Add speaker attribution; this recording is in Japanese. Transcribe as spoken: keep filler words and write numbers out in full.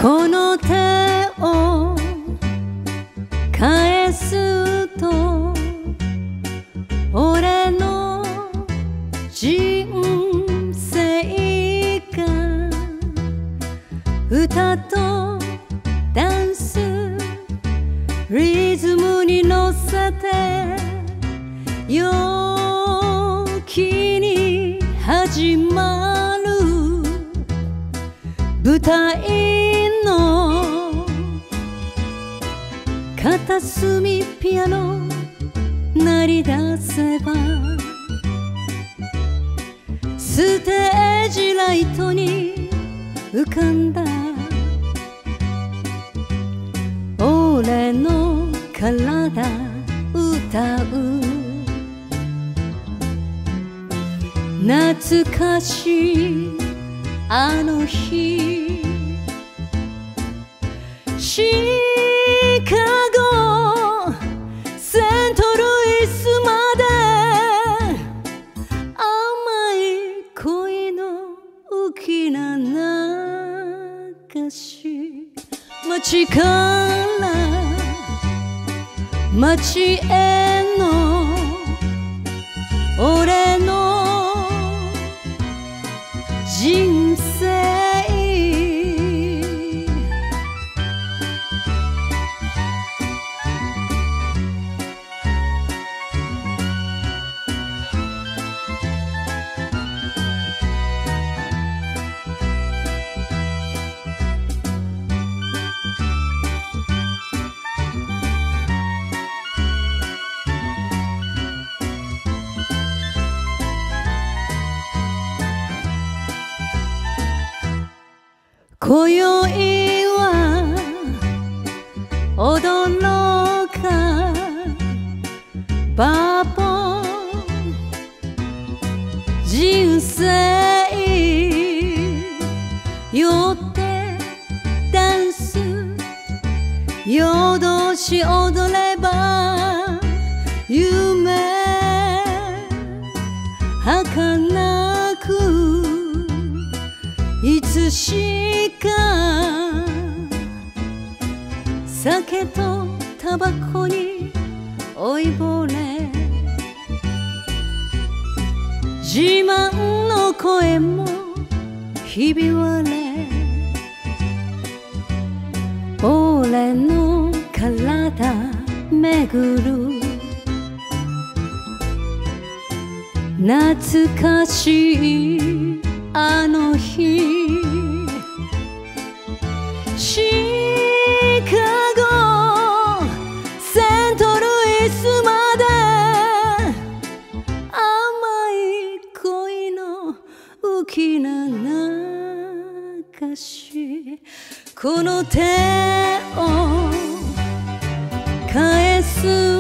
Speaker 1: この手を返すと俺の人生が歌とダンスリズムに乗せて陽気に始まる舞台の片隅ピアノ鳴り出せばステージライトに浮かんだ俺の体歌う懐かしいあの日シカゴセントルイスまで甘い恋の大きな流し街から街への俺の人生今宵は踊ろうかバーボン人生酔ってダンス夜通し踊れば夢儚くいつしか酒とタバコに老いぼれ自慢の声もひび割れ俺の体巡る懐かしいあの日シカゴセントルイスまで甘い恋の大きな流しこの手を返す